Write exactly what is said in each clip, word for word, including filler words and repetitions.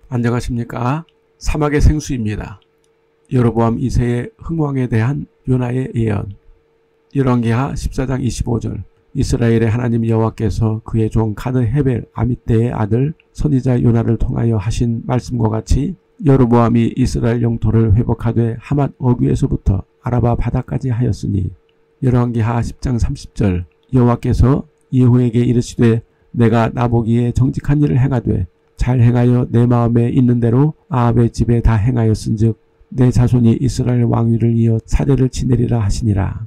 안녕하십니까. 사막의 생수입니다. 여로보암 이 세의 흥왕에 대한 요나의 예언. 열왕기하 십사 장 이십오 절. 이스라엘의 하나님 여호와께서 그의 종 가드 헤벨 아미떼의 아들 선지자 요나를 통하여 하신 말씀과 같이 여로보암이 이스라엘 영토를 회복하되 하맛 어귀에서부터 아라바 바다까지 하였으니. 열왕기하 십 장 삼십 절. 여호와께서 예후에게 이르시되 내가 나보기에 정직한 일을 행하되 잘 행하여 내 마음에 있는 대로 아합의 집에 다 행하였은즉 내 자손이 이스라엘 왕위를 이어 사대를 지내리라 하시니라.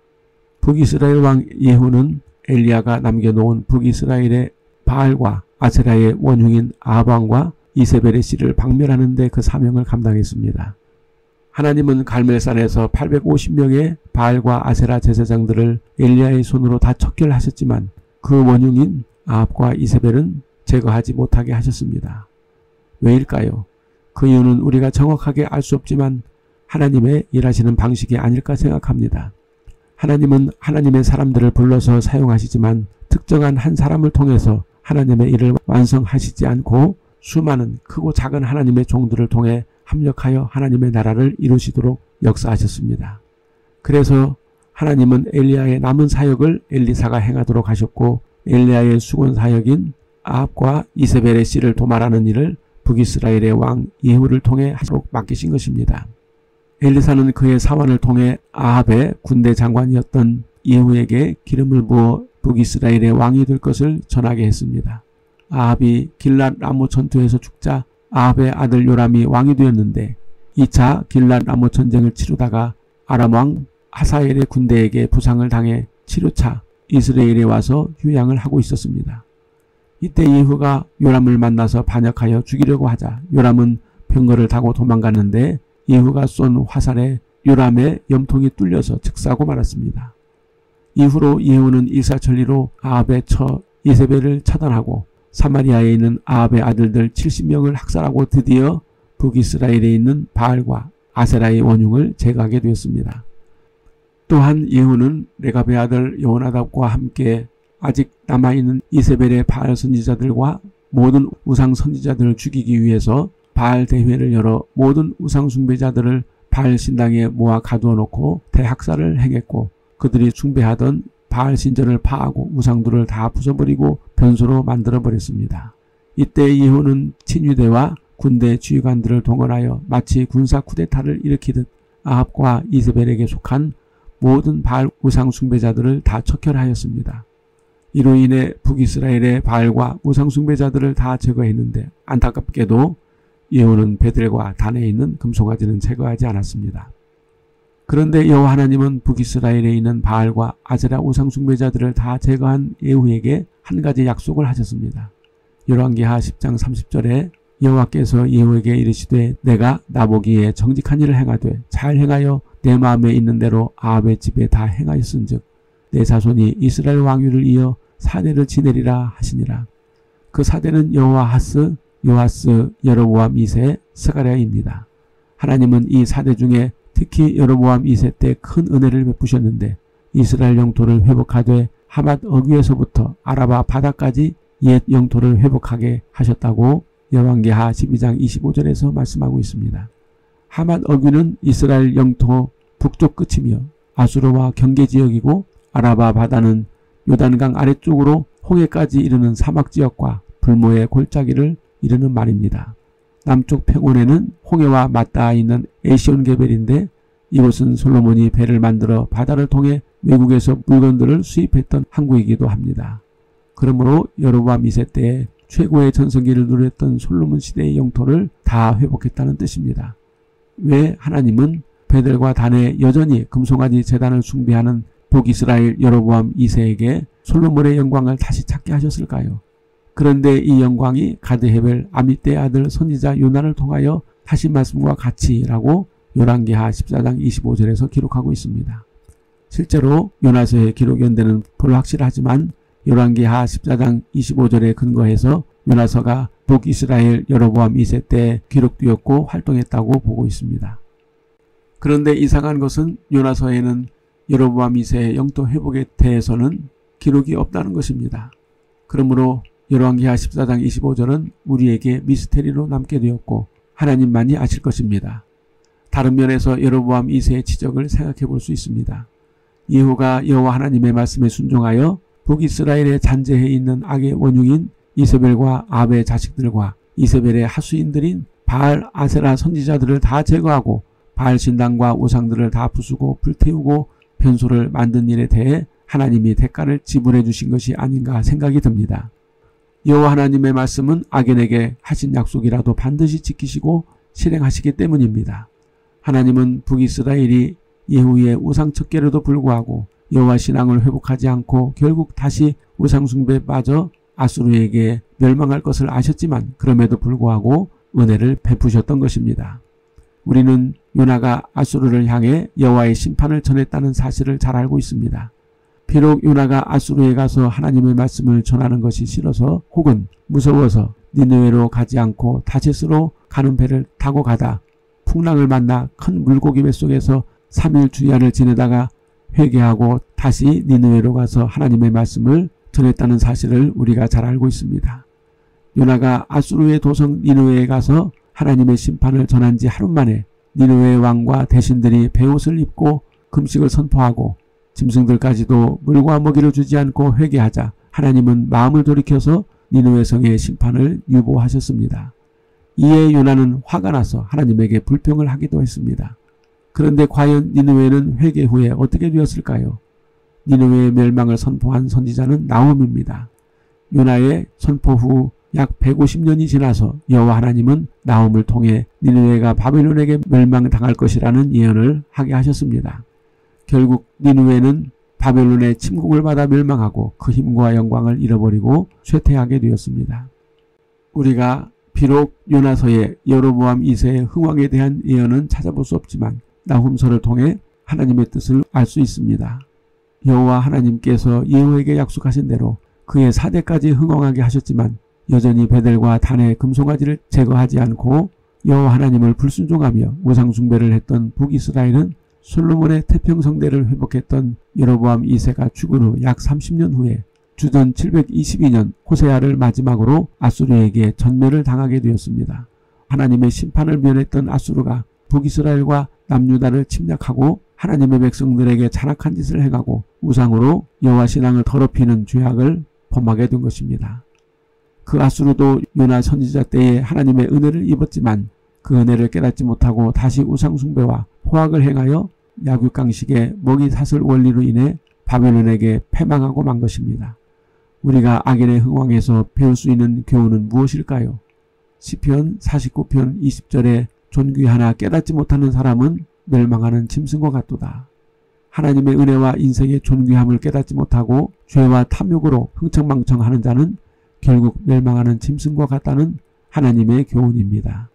북이스라엘 왕 예후는 엘리야가 남겨놓은 북이스라엘의 바알과 아세라의 원흉인 아합 왕과 이세벨의 씨를 박멸하는 데 그 사명을 감당했습니다. 하나님은 갈멜산에서 팔백오십 명의 바알과 아세라 제사장들을 엘리야의 손으로 다 척결하셨지만 그 원흉인 아합과 이세벨은 제거하지 못하게 하셨습니다. 왜일까요? 그 이유는 우리가 정확하게 알 수 없지만 하나님의 일하시는 방식이 아닐까 생각합니다. 하나님은 하나님의 사람들을 불러서 사용하시지만 특정한 한 사람을 통해서 하나님의 일을 완성하시지 않고 수많은 크고 작은 하나님의 종들을 통해 합력하여 하나님의 나라를 이루시도록 역사하셨습니다. 그래서 하나님은 엘리야의 남은 사역을 엘리사가 행하도록 하셨고 엘리야의 수건 사역인 아합과 이세벨의 씨를 도말하는 일을 북이스라엘의 왕 예후를 통해 하도록 맡기신 것입니다. 엘리사는 그의 사환을 통해 아합의 군대 장관이었던 예후에게 기름을 부어 북이스라엘의 왕이 될 것을 전하게 했습니다. 아합이 길랏 라모 전투에서 죽자 아합의 아들 요람이 왕이 되었는데 이 차 길랏 라모 전쟁을 치르다가 아람 왕 하사엘의 군대에게 부상을 당해 치료차 이스라엘에 와서 휴양을 하고 있었습니다. 이때 예후가 요람을 만나서 반역하여 죽이려고 하자 요람은 병거를 타고 도망갔는데 예후가 쏜 화살에 요람의 염통이 뚫려서 즉사하고 말았습니다. 이후로 예후는 일사천리로 아합의 처 이세벨을 차단하고 사마리아에 있는 아합의 아들들 칠십 명을 학살하고 드디어 북이스라엘에 있는 바알과 아세라의 원흉을 제거하게 되었습니다. 또한 예후는 레갑의 아들 여호나답과 함께 아직 남아있는 이세벨의 바알 선지자들과 모든 우상 선지자들을 죽이기 위해서 바알 대회를 열어 모든 우상 숭배자들을 바알 신당에 모아 가두어 놓고 대학살을 행했고 그들이 숭배하던 바알 신전을 파하고 우상들을 다 부숴버리고 변소로 만들어 버렸습니다. 이때 예후는 친위대와 군대 지휘관들을 동원하여 마치 군사 쿠데타를 일으키듯 아합과 이세벨에게 속한 모든 바알 우상 숭배자들을 다 척결하였습니다. 이로 인해 북이스라엘의 바알과 우상 숭배자들을 다 제거했는데 안타깝게도 예후는 베델과 단에 있는 금송아지는 제거하지 않았습니다. 그런데 여호와 하나님은 북이스라엘에 있는 바알과 아세라 우상 숭배자들을 다 제거한 예후에게 한 가지 약속을 하셨습니다. 열왕기하 십 장 삼십 절에 여호와께서 예후에게 이르시되 내가 나보기에 정직한 일을 행하되 잘 행하여 내 마음에 있는 대로 아합의 집에 다 행하였은즉 내 자손이 이스라엘 왕위를 이어 사대를 지내리라 하시니라. 그 사대는 여호아하스, 요아스, 여로보암 이 세, 스가랴입니다. 하나님은 이 사대 중에 특히 여로보암 이 세 때 큰 은혜를 베푸셨는데 이스라엘 영토를 회복하되 하맛 어귀에서부터 아라바 바다까지 옛 영토를 회복하게 하셨다고 열왕기하 십이 장 이십오 절에서 말씀하고 있습니다. 하맛 어귀는 이스라엘 영토 북쪽 끝이며 아수르와 경계지역이고 아라바 바다는 요단강 아래쪽으로 홍해까지 이르는 사막지역과 불모의 골짜기를 이르는 말입니다. 남쪽 평원에는 홍해와 맞닿아 있는 에시온게벨인데 이곳은 솔로몬이 배를 만들어 바다를 통해 외국에서 물건들을 수입했던 항구이기도 합니다. 그러므로 여로보암 이 세 때에 최고의 전성기를 누렸던 솔로몬 시대의 영토를 다 회복했다는 뜻입니다. 왜 하나님은 베델과 단에 여전히 금송아지 제단을 숭배하는 북이스라엘 여로보암 이 세에게 솔로몬의 영광을 다시 찾게 하셨을까요? 그런데 이 영광이 가드 헤벨 아미떼의 아들 선지자 요나를 통하여 하신 말씀과 같이라고 열왕기하 십사 장 이십오 절에서 기록하고 있습니다. 실제로 요나서의 기록 연대는 불확실하지만 열왕기하 십사 장 이십오 절에 근거해서 요나서가 북이스라엘 여로보암 이 세 때 기록되었고 활동했다고 보고 있습니다. 그런데 이상한 것은 요나서에는 여로보암 이 세의 영토 회복에 대해서는 기록이 없다는 것입니다. 그러므로 열왕기하 십사 장 이십오 절은 우리에게 미스테리로 남게 되었고 하나님만이 아실 것입니다. 다른 면에서 여로보암 이 세의 지적을 생각해 볼 수 있습니다. 예후가 여호와 하나님의 말씀에 순종하여 북이스라엘에 잔재해 있는 악의 원흉인 이세벨과 아합의 자식들과 이세벨의 하수인들인 바알 아세라 선지자들을 다 제거하고 바알 신당과 우상들을 다 부수고 불태우고 변소를 만든 일에 대해 하나님이 대가를 지불해 주신 것이 아닌가 생각이 듭니다. 여호와 하나님의 말씀은 악인에게 하신 약속이라도 반드시 지키시고 실행하시기 때문입니다. 하나님은 북이스라엘이 예후의 우상 척결에도 불구하고 여호와 신앙을 회복하지 않고 결국 다시 우상 숭배에 빠져 아수르에게 멸망할 것을 아셨지만 그럼에도 불구하고 은혜를 베푸셨던 것입니다. 우리는 요나가 아수르를 향해 여호와의 심판을 전했다는 사실을 잘 알고 있습니다. 비록 요나가 아수르에 가서 하나님의 말씀을 전하는 것이 싫어서 혹은 무서워서 니느웨로 가지 않고 다시스로 가는 배를 타고 가다 풍랑을 만나 큰 물고기 뱃속에서 삼 일 주야를 지내다가 회개하고 다시 니느웨로 가서 하나님의 말씀을 전했다는 사실을 우리가 잘 알고 있습니다. 요나가 아수르의 도성 니느웨에 가서 하나님의 심판을 전한 지 하루 만에 니느웨 왕과 대신들이 베옷을 입고 금식을 선포하고 짐승들까지도 물과 먹이를 주지 않고 회개하자 하나님은 마음을 돌이켜서 니느웨 성의 심판을 유보하셨습니다. 이에 요나는 화가 나서 하나님에게 불평을 하기도 했습니다. 그런데 과연 니느웨는 회개 후에 어떻게 되었을까요? 니느웨의 멸망을 선포한 선지자는 나홈입니다. 요나의 선포 후 약 백오십 년이 지나서 여호와 하나님은 나홈을 통해 니느웨가 바벨론에게 멸망당할 것이라는 예언을 하게 하셨습니다. 결국 니느웨는 바벨론의 침공을 받아 멸망하고 그 힘과 영광을 잃어버리고 쇠퇴하게 되었습니다. 우리가 비록 요나서의 여로보암 이 세의 흥왕에 대한 예언은 찾아볼 수 없지만 나훔서를 통해 하나님의 뜻을 알 수 있습니다. 여호와 하나님께서 예후에게 약속하신 대로 그의 사대까지 흥왕하게 하셨지만 여전히 베델과 단의 금송아지를 제거하지 않고 여호와 하나님을 불순종하며 우상 숭배를 했던 북이스라엘은 솔로몬의 태평성대를 회복했던 여로보암 이 세가 죽은 후 약 삼십 년 후에 주전 칠백이십이 년 호세아를 마지막으로 아수르에게 전멸을 당하게 되었습니다. 하나님의 심판을 면했던 아수르가 북이스라엘과 남유다를 침략하고 하나님의 백성들에게 잔악한 짓을 행하고 우상으로 여호와 신앙을 더럽히는 죄악을 범하게 된 것입니다. 그 아수르도 요나 선지자 때에 하나님의 은혜를 입었지만 그 은혜를 깨닫지 못하고 다시 우상 숭배와 포악을 행하여 약육강식의 먹이 사슬 원리로 인해 바벨론에게 패망하고 만 것입니다. 우리가 악인의 흥왕에서 배울 수 있는 교훈은 무엇일까요? 시편 사십구 편 이십 절에 존귀하나 깨닫지 못하는 사람은 멸망하는 짐승과 같도다. 하나님의 은혜와 인생의 존귀함을 깨닫지 못하고 죄와 탐욕으로 흥청망청하는 자는 결국 멸망하는 짐승과 같다는 하나님의 교훈입니다.